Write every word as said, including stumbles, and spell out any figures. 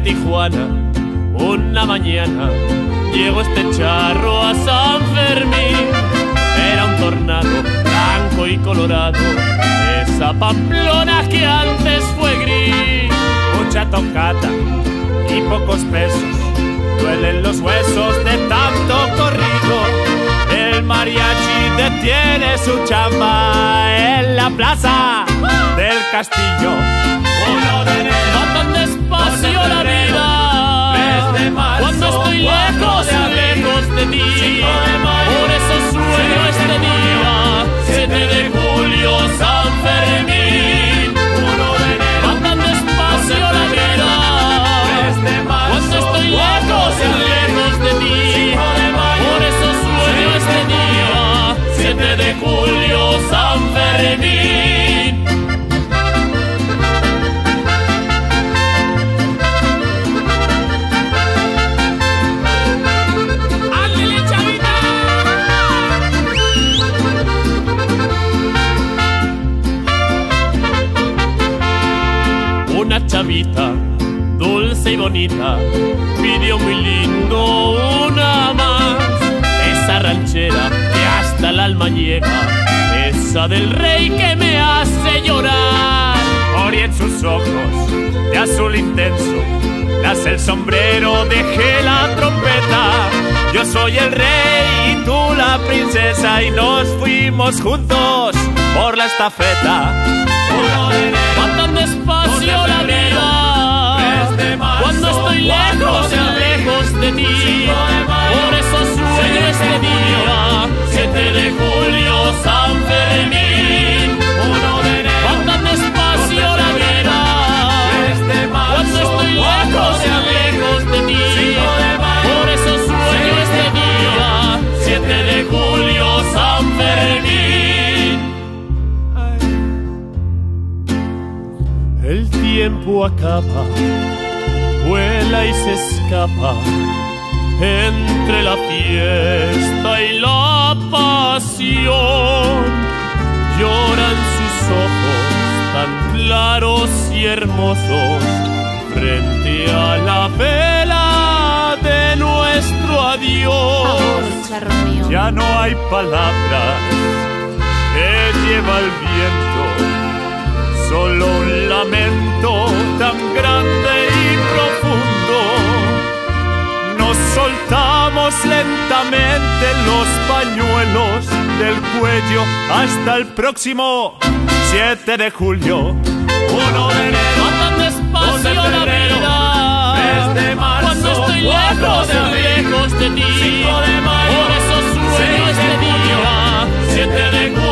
Tijuana, una mañana llegó este charro a San Fermín. Era un tornado blanco y colorado, esa Pamplona que antes fue gris. Mucha tocata y pocos pesos, duelen los huesos de tanto corrido. El mariachi detiene su chamba en la plaza del Castillo. Uno de enero, va tan despacio la vida, marzo, cuando estoy lejos, lejos de ti. Por eso sueño este día, siete de julio, San Fermín. Uno de enero, va tan despacio la vida, marzo, cuando estoy lejos, lejos de ti. Por eso sueño este día, siete de julio, San Fermín. Una chavita dulce y bonita pidió muy lindo una más, esa ranchera que hasta el alma llega, esa del rey que me hace llorar. Ori en sus ojos de azul intenso nace el sombrero, dejé la trompeta. Yo soy el rey y tú la princesa, y nos fuimos juntos por la estafeta. Va tan despacio la vida, cuando estoy lejos, lejos de ti. Por eso sueño este día, siete de julio, San Fermín. Va tan despacio la vida, cuando estoy lejos, lejos de ti. Por eso sueño este día, siete de julio, San Fermín. El tiempo acaba, vuela y se escapa entre la fiesta y la pasión. Lloran sus ojos tan claros y hermosos frente a la vela de nuestro adiós. Ya no hay palabras que lleva el viento, solo un lamento tan grande y profundo. Nos soltamos lentamente los pañuelos del cuello hasta el próximo siete de julio. Uno de enero, va tan despacio la vida, tres de marzo, cuando estoy lejos, lejos de ti. Cinco de mayo, por eso sueño este día, siete de julio.